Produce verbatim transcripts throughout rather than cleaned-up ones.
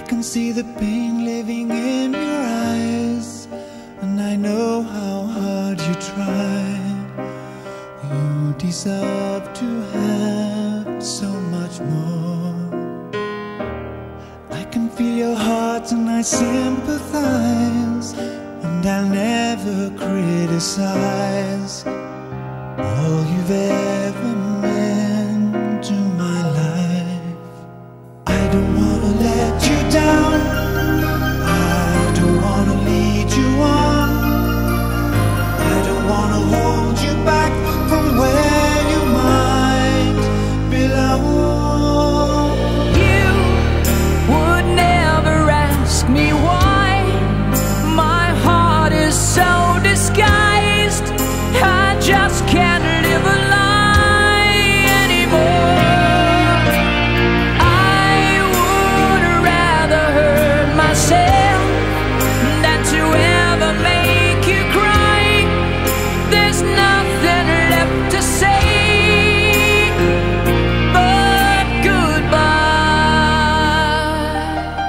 can see the pain living in your eyes, and I know how hard you try. You deserve to have so much more. I can feel your heart and I sympathize, and I'll never criticize all you've ever meant to my life. I don't wanna let you down, I don't wanna lead you on, I don't wanna hold you back from where you might belong. You would never ask me why my heart is so disguised. I just can't live a lie anymore. I would rather hurt myself than to ever make you cry. There's nothing left to say but goodbye.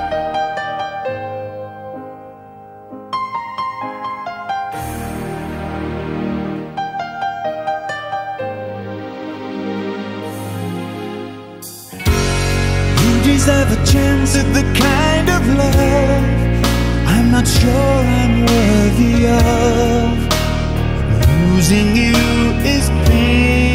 You deserve a chance at the kind of love I'm not sure I'm worthy of. Losing you is pain.